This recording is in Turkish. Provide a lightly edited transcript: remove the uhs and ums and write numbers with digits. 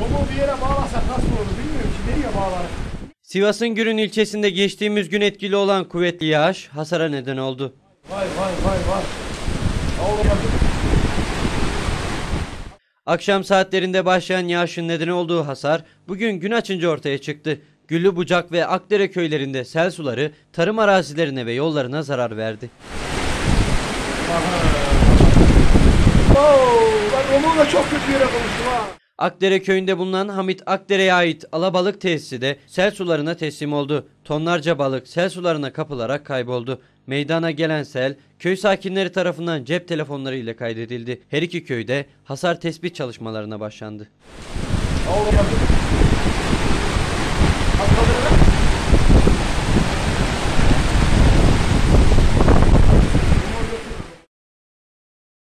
Romu bir yere bağlasak nasıl olur bilmiyorum ki. Nereye bağlarız? Sivas'ın Gürün ilçesinde geçtiğimiz gün etkili olan kuvvetli yağış hasara neden oldu. Vay. Oğlum. Akşam saatlerinde başlayan yağışın nedeni olduğu hasar bugün gün açınca ortaya çıktı. Güllübucak ve Akdere köylerinde sel suları tarım arazilerine ve yollarına zarar verdi. Ben Romu'yu da çok kötü yere konuştum ha. Akdere köyünde bulunan Hamit Akdere'ye ait alabalık tesisi de sel sularına teslim oldu. Tonlarca balık sel sularına kapılarak kayboldu. Meydana gelen sel köy sakinleri tarafından cep telefonları ile kaydedildi. Her iki köyde hasar tespit çalışmalarına başlandı. Oğlum.